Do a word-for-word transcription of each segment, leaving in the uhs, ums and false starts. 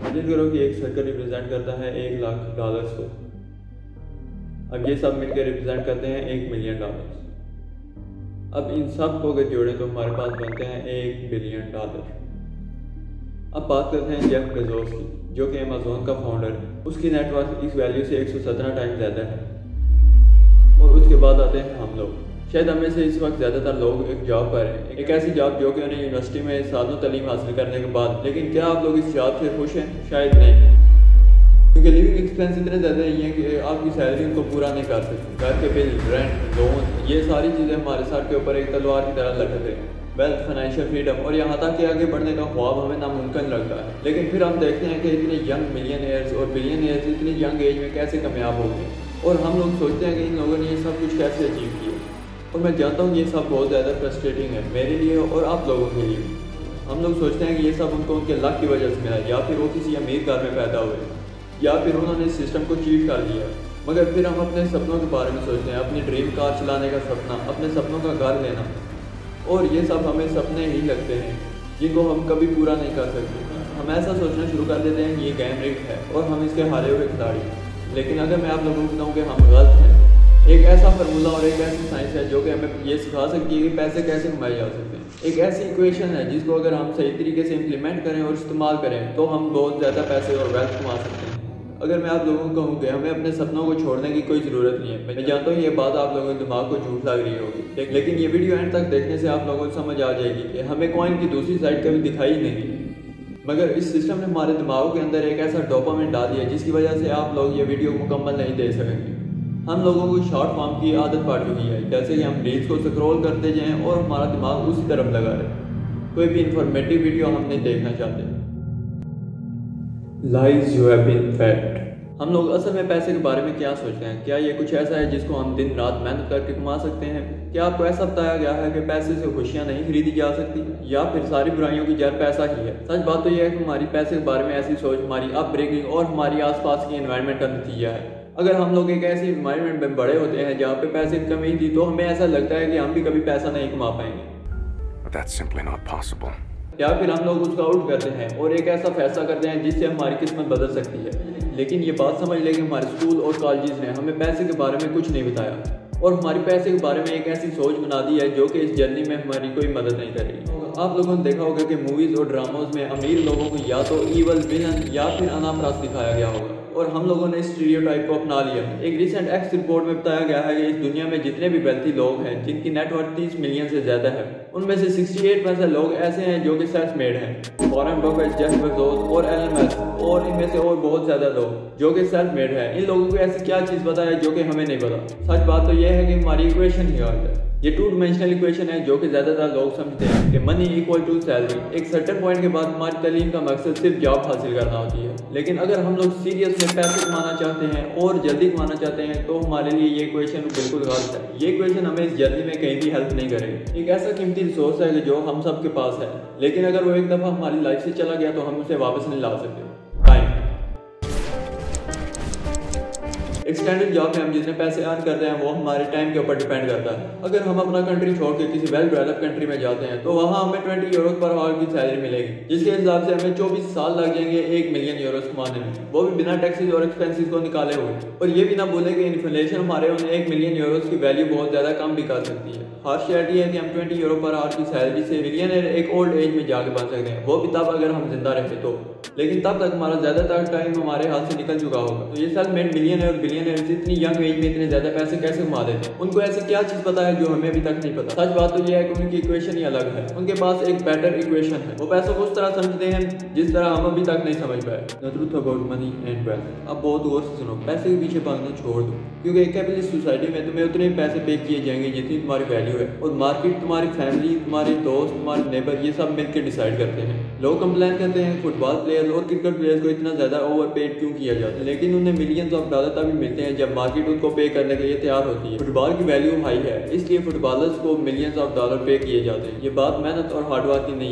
Imagine करो कि एक सर्कल रिप्रेजेंट करता है एक लाख डॉलर्स को। अब ये सब मिलकर रिप्रेजेंट करते हैं एक मिलियन डॉलर्स। अब इन सब को अगर जोड़ें तो हमारे पास बनते हैं एक बिलियन डॉलर। अब बात करते हैं जेफ बेजोस की, जो कि अमेज़न का फाउंडर है। उसकी नेटवर्थ इस वैल्यू से एक सौ सत्रह टाइम ज़्यादा है। और उसके बाद आते हैं हम लोग। शायद हमें से इस वक्त ज़्यादातर लोग एक जॉब कर रहे हैं, एक ऐसी जॉब जो कि उन्हें यूनिवर्सिटी में सालों तालीम हासिल करने के बाद। लेकिन क्या आप लोग इस जॉब से खुश हैं? शायद नहीं, क्योंकि लिविंग एक्सपेंस इतने ज़्यादा नहीं है कि आपकी सैलरी उनको पूरा नहीं कर सकती। घर के बिल, रेंट, लोन, ये सारी चीज़ें हमारे सर के ऊपर एक तलवार की तरह लटक रही हैं। वेल्थ, फाइनेंशियल फ्रीडम और यहाँ तक कि आगे बढ़ने का ख्वाब हमें नामुमकिन लगता है। लेकिन फिर हम देखते हैं कि इतने यंग मिलियनियर्स और बिलियनियर्स इतनी यंग एज में कैसे कामयाब हो गए, और हम लोग सोचते हैं कि इन लोगों ने ये सब कुछ कैसे अचीव किया। और मैं जानता हूँ ये सब बहुत ज़्यादा फ्रस्ट्रेटिंग है मेरे लिए और आप लोगों के लिए। हम लोग सोचते हैं कि ये सब उनको उनके लक की वजह से मिला, या फिर वो किसी अमीर घर में पैदा हुए, या फिर उन्होंने इस सिस्टम को चीट कर लिया। मगर फिर हम अपने सपनों के बारे में सोचते हैं, अपनी ड्रीम कार चलाने का सपना, अपने सपनों का घर लेना, और ये सब हमें सपने ही लगते हैं जिनको हम कभी पूरा नहीं कर सकते। हम ऐसा सोचना शुरू कर देते हैं कि ये गेम रिग्ड है और हम इसके हारे हुए खिलाड़ी। लेकिन अगर मैं आप लोगों को बताऊँ कि हम गलत हैं, एक ऐसा फार्मूला और एक ऐसी साइंस है जो कि हमें ये सिखा सकती है कि पैसे कैसे कमाए जा सकते हैं। एक ऐसी इक्वेशन है जिसको अगर हम सही तरीके से इम्प्लीमेंट करें और इस्तेमाल करें तो हम बहुत ज़्यादा पैसे और वेल्थ कमा सकते हैं। अगर मैं आप लोगों को कहूँ कि हमें अपने सपनों को छोड़ने की कोई ज़रूरत नहीं है, मैं जानता हूँ ये बात आप लोगों के दिमाग को झूठ लग रही होगी, लेकिन ये वीडियो एंड तक देखने से आप लोगों को समझ आ जाएगी कि हमें कॉइन की दूसरी साइड कभी दिखाई नहीं। मगर इस सिस्टम ने हमारे दिमागों के अंदर एक ऐसा डोपामाइन डाल दिया जिसकी वजह से आप लोग ये वीडियो मुकम्मल नहीं दे सकेंगे। हम लोगों को शॉर्ट फॉर्म की आदत पड़ चुकी है, जैसे कि हम रील्स को स्क्रॉल करते जाएं और हमारा दिमाग उसी तरफ लगा रहे। कोई भी इंफॉर्मेटिव वीडियो हम नहीं देखना चाहते। Lies you have been fed. हम लोग असल में पैसे के बारे में क्या सोचते हैं? क्या ये कुछ ऐसा है जिसको हम दिन रात मेहनत करके कमा सकते हैं? क्या आपको ऐसा बताया गया है कि पैसे से खुशियां नहीं खरीदी जा सकती, या फिर सारी बुराइयों की जड़ पैसा ही है? सच बात तो यह है कि हमारी पैसे के बारे में ऐसी सोच हमारी अपब्रिंगिंग और हमारी आसपास की एनवायरनमेंट का नतीजा है। अगर हम लोग एक ऐसी एनवायरनमेंट में बड़े होते हैं जहाँ पे पैसे की कमी थी, तो हमें ऐसा लगता है कि हम भी कभी पैसा नहीं कमा पाएंगे। But that's simply not possible. या फिर हम लोग उसका आउट करते हैं और एक ऐसा फैसला करते हैं जिससे हमारी किस्मत बदल सकती है। लेकिन ये बात समझ लें कि हमारे स्कूल और कॉलेजेस ने हमें पैसे के बारे में कुछ नहीं बताया और हमारी पैसे के बारे में एक ऐसी सोच बना दी है जो कि इस जर्नी में हमारी कोई मदद नहीं करेगी। आप लोगों ने देखा होगा कि मूवीज़ और ड्रामोज में अमीर लोगों को या तो ईवल विलन या फिर अनामरास दिखाया गया होगा, और हम लोगों ने इस स्टीरियोटाइप को अपना लिया। एक रिसेंट एक्स रिपोर्ट में बताया गया है कि इस दुनिया में जितने भी वेल्थी लोग हैं जिनकी नेटवर्थ तीस मिलियन से ज़्यादा है, उनमें से अड़सठ परसेंट लोग ऐसे हैं जो कि सेल्फ मेड हैं। वॉरेन बफेट, जेफ बेजोस और एलन मस्क और इनमें से और बहुत ज़्यादा लोग जो कि सेल्फ मेड हैं। इन लोगों को ऐसी क्या चीज़ पता है जो कि हमें नहीं पता? सच बात तो यह है कि हमारी इक्वेशन ही गलत है। ये टू डायमेंशनल इक्वेशन है जो कि ज़्यादातर लोग समझते हैं कि मनी इक्वल टू सैलरी। एक सर्टेन पॉइंट के बाद हमारी तालीम का मकसद सिर्फ जॉब हासिल करना होती है। लेकिन अगर हम लोग सीरियस में पैसे कमाना चाहते हैं और जल्दी कमाना चाहते हैं तो हमारे लिए ये इक्वेशन बिल्कुल गलत है। ये इक्वेशन हमें इस जर्नी में कहीं भी हेल्प नहीं करेगी। एक ऐसा कीमती रिसोर्स है जो हम सब के पास है, लेकिन अगर वो एक दफ़ा हमारी लाइफ से चला गया तो हम उसे वापस नहीं ला सकते। टाइम। एक स्टैंडर्ड जॉब में हम जितने पैसे अर्न करते हैं वो हमारे टाइम के ऊपर डिपेंड करता है। अगर हम अपना कंट्री छोड़ के किसी वेल डेवलप कंट्री में जाते हैं तो वहाँ हमें बीस यूरो पर आवर की सैलरी मिलेगी, जिसके हिसाब से हमें चौबीस साल लग जाएंगे एक मिलियन यूरोस कमाने में, वो भी बिना टैक्सेस और एक्सपेंसेस को निकाले हुए। और ये भी ना बोले कि इन्फ्लेशन हमारे उन एक मिलियन यूरोस की वैल्यू बहुत ज़्यादा कम भी कर सकती है। हार्श रियलिटी है कि हम बीस यूरो पर आवर की सैलरी से मिलियनर एक ओल्ड एज में जाके बन सकते हैं, वो भी तब अगर हम जिंदा रहते तो। लेकिन तब तक हमारा ज़्यादातर टाइम हमारे हाथ से निकल चुका होगा। तो ये सेल्फ मेड मिलियनर और बिलियनर इतनी यंग एज में इतने ज़्यादा पैसे कैसे कमा देते हैं? उनको ऐसी क्या चीज़ पता है जो हमें अभी तक नहीं पता? सच बात तो यह है कि उनकी इक्वेशन ही अलग है। उनके पास एक बेटर इक्वेशन है। वो पैसों को उस तरह समझते हैं जिस तरह हम अभी तक नहीं समझ पाए। The truth about money and wealth. अब बहुत गौर से सुनो, पैसे के पीछे भागना छोड़ दो, क्योंकि एक कैपिटलिस्ट सोसाइटी में तुम्हें उतने पैसे पे किए जाएंगे जितनी तुम्हारी वैल्यू है, और मार्केट, तुम्हारी फैमिली, तुम्हारे दोस्त, तुम्हारे नेबर, ये सब मिलकर डिसाइड करते हैं। लोग कंप्लेन करते हैं फुटबॉल प्लेयर्स और क्रिकेट प्लेयर्स को इतना ज़्यादा ओवर पेड क्यों किया जाता है, लेकिन उन्हें मिलियंस ऑफ डॉलर तभी मिलते हैं जब मार्केट उनको पे करने के लिए तैयार होती है। फुटबॉल की वैल्यू हाई है, इसलिए फुटबॉलर्स को मिलियंस ऑफ डॉलर पे किए जाते हैं। ये बात मेहनत और हार्डवर्क की नहीं है,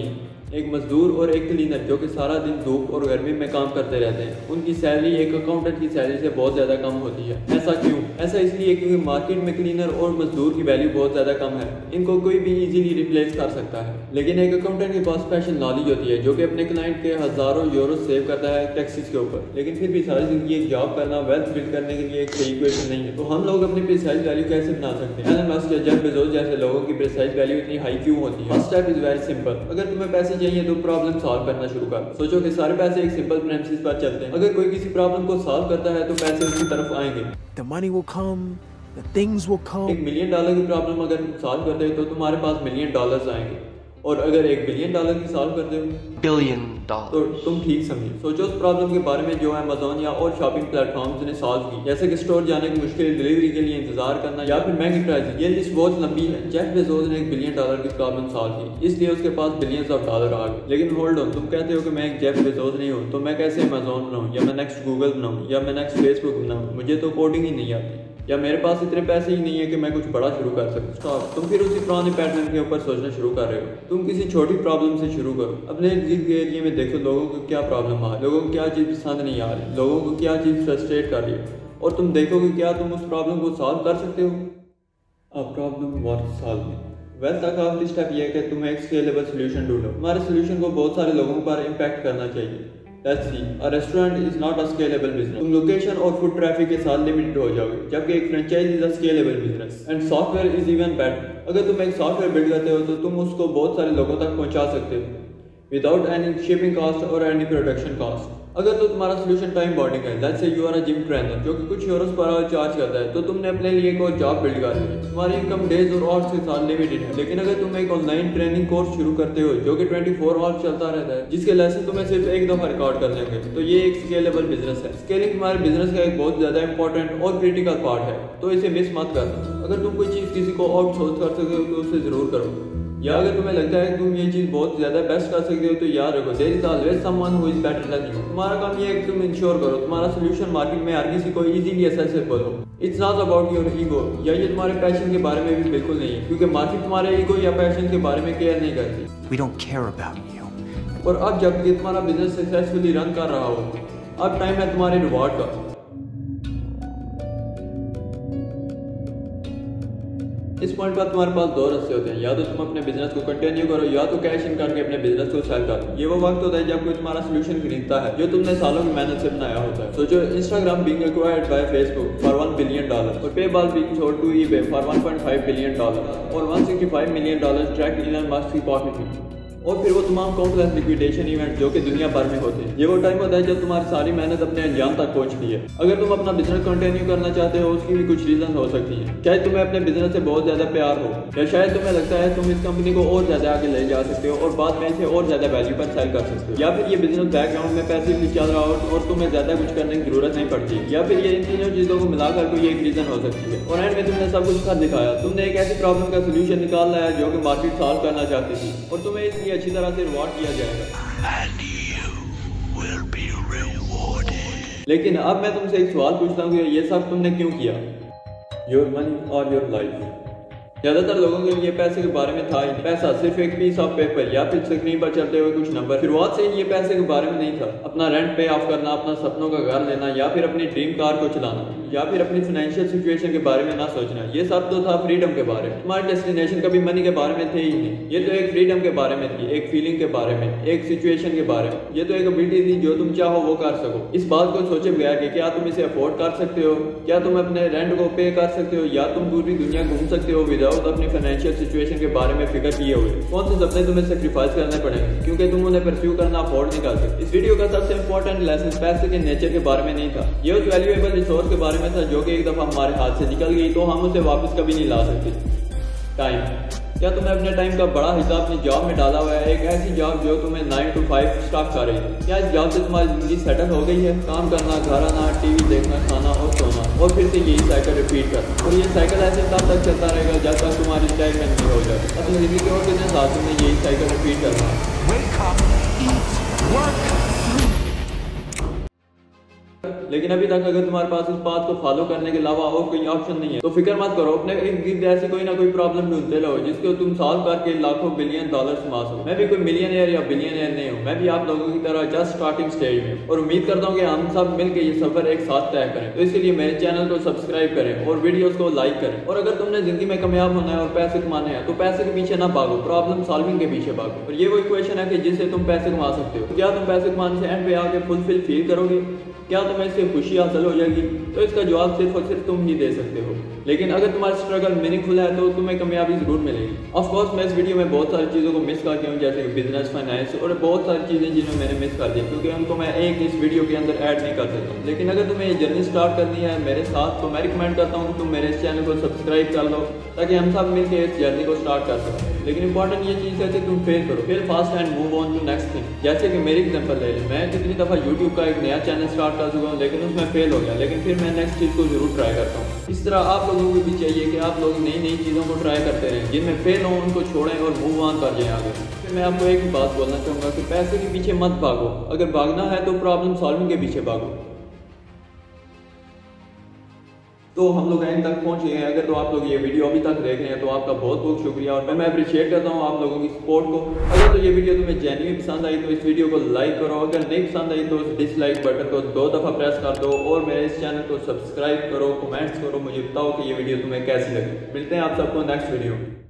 एक मजदूर और एक क्लीनर जो कि सारा दिन धूप और गर्मी में काम करते रहते हैं, उनकी सैलरी एक अकाउंटेंट की सैलरी से बहुत ज़्यादा कम होती है। ऐसा क्यों? ऐसा इसलिए क्योंकि मार्केट में क्लीनर और मजदूर की वैल्यू बहुत ज़्यादा कम है, इनको कोई भी इजीली रिप्लेस कर सकता है। लेकिन एक अकाउंटेंट के पास स्पेशल नॉलेज होती है जो कि अपने क्लाइंट के हज़ारों यूरो सेव करता है टैक्सेस के ऊपर। लेकिन फिर भी सारी जिंदगी एक जॉब करना वेल्थ बिल्ड करने के लिए एक सही इक्वेशन नहीं है। तो हम लोग अपनी प्रिसाइज वैल्यू कैसे बना सकते हैं? एलन मस्क या जेफ बेजोस जैसे लोगों की प्रिसाइज वैल्यू इतनी हाई क्यों होती है? First step is very simple. अगर तुम्हें पैसे चाहिए तो प्रॉब्लम सॉल्व करना शुरू कर। सोचो कि सारे पैसे एक सिंपल प्रिंसिपल पर चलते हैं। अगर कोई किसी प्रॉब्लम को सॉल्व करता है तो पैसे उसकी तरफ आएंगे। The money will come, the things will come. एक मिलियन डॉलर की प्रॉब्लम अगर तुम सॉल्व कर दे तो तुम्हारे पास मिलियन डॉलर्स आएंगे, और अगर एक बिलियन डॉलर की सॉल्व कर दो बिलियन डॉलर तो तुम ठीक समझे। सोचो उस प्रॉब्लम के बारे में जो अमेज़न या और शॉपिंग प्लेटफॉर्म्स ने सॉल्व की, जैसे कि स्टोर जाने की मुश्किल, डिलीवरी के लिए इंतजार करना या फिर महंगी प्राइस। ये लिस्ट बहुत लंबी है। जेफ बेजोस ने एक बिलियन डॉलर की प्रॉब्लम सॉल्व की, इसलिए उसके पास बिलियंस ऑफ डॉलर आ गए। लेकिन होल्ड ऑन, तुम कहते हो कि मैं एक जेफ बेजोस नहीं हूँ, तो मैं कैसे अमेज़न बनाऊँ, या मैं नेक्स्ट गूगल बनाऊँ, या मैं नेक्स्ट फेसबुक बनाऊँ? मुझे तो कोडिंग ही नहीं आती, या मेरे पास इतने पैसे ही नहीं है कि मैं कुछ बड़ा शुरू कर सकूं। स्टॉप। तुम फिर उसी पुराने पैटर्न के ऊपर सोचना शुरू कर रहे हो। तुम किसी छोटी प्रॉब्लम से शुरू करो। अपने इर्द एरिया में देखो लोगों को क्या प्रॉब्लम आ रही है, लोगों को क्या चीज़ पसंद नहीं आ रही, लोगों को क्या चीज़ फ्रस्ट्रेट कर रही है, और तुम देखो कि क्या तुम उस प्रॉब्लम को सॉल्व कर सकते हो। अब प्रॉब्लम वर्थ सॉल्विंग। वेल तक आखिरी स्टेप ये है कि तुम एक स्केलेबल सोल्यूशन ढूंढो। तुम्हारे सोल्यूशन को बहुत सारे लोगों पर इम्पैक्ट करना चाहिए। Let's see, a restaurant is not a scalable business. तुम लोकेशन और फुट ट्रैफिक के साथ लिमिटेड हो जाओगे, जबकि एक franchise is a scalable business. And software is even better. अगर तुम एक सॉफ्टवेयर बिल्ड करते हो तो तुम उसको बहुत सारे लोगों तक पहुंचा सकते हो विदाउट एनी शिपिंग कॉस्ट और एनी प्रोडक्शन कॉस्ट। अगर तो तुम्हारा सोल्यूशन टाइम बॉन्डिंग है, let's say you are a gym trainer जो कि कुछ यूरोस पर आवर चार्ज करता है, तो तुमने अपने लिए एक और जॉब बिल्ड कर ली है। तुम्हारी इनकम डेज और आवर्स के साथ लिमिटेड है। लेकिन अगर तुम एक ऑनलाइन ट्रेनिंग कोर्स शुरू करते हो जो कि चौबीस आवर्स चलता रहता है, जिसके लेसन तुम्हें सिर्फ एक दफा रिकॉर्ड कर लेंगे, तो ये एक स्केलेबल बिजनेस है। स्केलिंग तुम्हारे बिजनेस का एक बहुत ज्यादा इंपॉर्टेंट और क्रिटिकल पार्ट है, तो इसे मिस मत करना। अगर तुम कोई चीज किसी को आउटसोर्स कर सकते हो तो उसे जरूर करो, या अगर तुम्हें लगता है कि तुम ये चीज बहुत ज्यादा बेस्ट कर सकते हो तो याद रखो, there is always someone who is better than you. तुम्हारा काम ये है कि तुम इंश्योर करो तुम्हारा सोल्यूशन मार्केट में हर किसी को इजीली एक्सेसिबल हो। It's not about your ego, या ये तुम्हारे पैशन के बारे में भी बिल्कुल नहीं है, क्योंकि मार्केट तुम्हारे ईगो या पैशन के बारे में केयर नहीं करती। We don't care about you. और अब जबकि तुम्हारा बिजनेस सक्सेसफुली रन कर रहा हो, अब टाइम है तुम्हारे रिवॉर्ड का। इस पॉइंट पर तुम्हारे पास दो रास्ते होते हैं, या तो तुम अपने बिजनेस को कंटिन्यू करो, या तो कैश इन करके अपने बिजनेस को सेल करो। ये वो वक्त होता है जब कोई तुम्हारा सोल्यूशन खरीदता है जो तुमने सालों की मेहनत से बनाया होता है। सोचो Instagram being acquired by Facebook for one billion dollar, और PayPal being sold to eBay for one point five billion dollar, और one sixty five million dollar direct Elon Musk की पॉकेट में। और फिर वो तमाम काउंटलेस लिक्विडेशन इवेंट जो कि दुनिया भर में होते हैं। ये वो टाइम होता है जब तुम्हारी सारी मेहनत अपने अंजाम तक पहुंचती है। अगर तुम अपना बिजनेस कंटिन्यू करना चाहते हो, उसकी भी कुछ रीजन हो सकती है। शायद तुम्हें अपने बिजनेस से बहुत ज्यादा प्यार हो, या शायद तुम्हें लगता है तुम इस कंपनी को और ज्यादा आगे ले जा सकते हो और बाद में इसे और ज्यादा वैल्यू पर सेल कर सकते हो, या फिर ये बिजनेस बैकग्राउंड में पैसे भी चल रहा हो और तुम्हें ज्यादा कुछ करने की जरूरत नहीं पड़ती, या फिर ये इन तीनों चीजों को मिलाकर कोई एक रीजन हो सकती है। और एंड में तुमने सब कुछ कर दिखाया, तुमने एक ऐसी प्रॉब्लम का सोल्यूशन निकाल लाया जो कि मार्केट सॉल्व करना चाहती थी, और तुम्हें इसलिए अच्छी तरह से रिवॉर्ड किया जाएगा। And you will be rewarded. लेकिन अब मैं तुमसे एक सवाल पूछता हूँ कि ये सब तुमने क्यों किया? योर मनी और योर लाइफ। ज्यादातर लोगों के लिए पैसे के बारे में था ही, पैसा सिर्फ एक पीस ऑफ पेपर या फिर स्क्रीन पर चलते हुए कुछ नंबर। शुरुआत से ये पैसे के बारे में नहीं था। अपना रेंट पे ऑफ करना, अपना सपनों का घर लेना, या फिर अपनी ड्रीम कार को चलाना, या फिर अपनी फाइनेंशियल सिचुएशन के बारे में ना सोचना, ये सब तो था फ्रीडम के बारे में। तुम्हारे डेस्टिनेशन कभी मनी के बारे में थे ही नहीं। ये तो एक फ्रीडम के बारे में थी, एक फीलिंग के बारे में, एक सिचुएशन के बारे में। ये तो एक एबिलिटी थी जो तुम चाहो वो कर सको। इस बात को सोचे बगैर कि क्या तुम इसे अफोर्ड कर सकते हो, क्या तुम अपने रेंट को पे कर सकते हो, या तुम पूरी दुनिया घूम सकते हो विदाउट अपनी फाइनेंशियल सिचुएशन के बारे में फिक्र किए हुए। कौन से सपने तुम्हें सेक्रीफाइस करने पड़ेंगे क्योंकि तुम उन्हें परस्यू करना अफोर्ड नहीं कर सकते। इस वीडियो का सबसे इंपॉर्टेंट लेसन पैसे के नेचर के बारे में नहीं था, ये उस वैल्यूएबल रिसोर्स के बारे में था जो कि एक दफा हमारे हाथ से निकल गई तो हम उसे वापस कभी नहीं ला सकते। टाइम। क्या तुमने अपने टाइम का बड़ा हिस्सा अपनी जॉब में डाला हुआ है, एक ऐसी जॉब जो तुम्हें नाइन टू फाइव स्टॉप कर रही है? क्या इस जॉब से तुम्हारी जिंदगी सेटल हो गई है? काम करना, घर आना, टीवी देखना, खाना और सोना, और फिर से यही साइकिल रिपीट करना, और ये साइकिल ऐसे तब तक चलता रहेगा जब तक तुम्हारी रिटायरमेंट नहीं हो जाए। अपनी जिंदगी के और कितने साल तुमने यही साइकिल रिपीट करना। Wake up, eat, work, sleep. लेकिन अभी तक अगर तुम्हारे पास इस पाथ को फॉलो करने के अलावा और कोई ऑप्शन नहीं है तो फिक्र मत करो, अपने इर्द गिर्द ऐसी कोई ना कोई प्रॉब्लम ढूंढते रहो जिसको तुम सॉल्व करके लाखों बिलियन डॉलर कमा सको। मैं भी कोई मिलियनियर या बिलियनियर नहीं हूँ, मैं भी आप लोगों की तरह जस्ट स्टार्टिंग स्टेज में, और उम्मीद करता हूँ कि हम सब मिलकर ये सफर एक साथ तय करें। तो इसके लिए मेरे चैनल को सब्सक्राइब करें और वीडियोस को लाइक करें। और अगर तुमने जिंदगी में कामयाब होना है और पैसे कमाने हैं तो पैसे के पीछे ना भागो, प्रॉब्लम सॉल्विंग के पीछे भागो। और ये वही क्वेश्चन है कि जिससे तुम पैसे कमा सकते हो, क्या तुम पैसे कमाने से एंड पे आके फुलफिल फील करोगे? क्या तुम्हें इससे खुशी हासिल हो जाएगी? तो इसका जवाब सिर्फ और सिर्फ तुम ही दे सकते हो। लेकिन अगर तुम्हारा स्ट्रगल मीनिंगफुल है तो तुम्हें कामयाबी जरूर मिलेगी। ऑफ कोर्स मैं इस वीडियो में बहुत सारी चीज़ों को मिस कर गया हूँ, जैसे बिजनेस, फाइनेंस और बहुत सारी चीज़ें जिन्हें मैंने मिस कर दी, क्योंकि उनको मैं एक इस वीडियो के अंदर ऐड नहीं कर सकता हूँ। लेकिन अगर तुम्हें ये जर्नी स्टार्ट करनी है मेरे साथ तो मैं रिकमेंड करता हूँ कि तुम मेरे इस चैनल को सब्सक्राइब कर लो ताकि हम सब मिलकर इस जर्नी को स्टार्ट कर सकें। लेकिन इंपॉर्टेंट ये चीज़ है कि तुम फेल करो, fail fast and move on to next thing. जैसे कि मेरी एग्जांपल ले लें, मैं कितनी दफ़ा यूट्यूब का एक नया चैनल स्टार्ट कर चुका हूँ लेकिन उसमें फेल हो गया, लेकिन फिर मैं नेक्स्ट चीज़ को जरूर ट्राई करता हूँ। इस तरह आप लोगों को भी चाहिए कि आप लोग नई नई चीज़ों को ट्राई करते रहें, जिनमें फेल हो उनको छोड़ें और मूव ऑन कर जाएं आगे। फिर मैं आपको एक ही बात बोलना चाहूँगा कि पैसे के पीछे मत भागो, अगर भागना है तो प्रॉब्लम सॉल्विंग के पीछे भागो। तो हम लोग एंड तक पहुंच गए हैं। अगर तो आप लोग ये वीडियो अभी तक देख रहे हैं तो आपका बहुत बहुत शुक्रिया और मैं मैं अप्रिशिएट करता हूँ आप लोगों की सपोर्ट को। अगर तो ये वीडियो तुम्हें जेन्युइन पसंद आई तो इस वीडियो को लाइक करो, अगर नहीं पसंद आई तो उस डिसलाइक बटन को दो दफ़ा प्रेस कर दो और मेरे इस चैनल को सब्सक्राइब करो, कमेंट्स करो, मुझे बताओ कि ये वीडियो तुम्हें कैसी लगी। मिलते हैं आप सबको नेक्स्ट वीडियो में।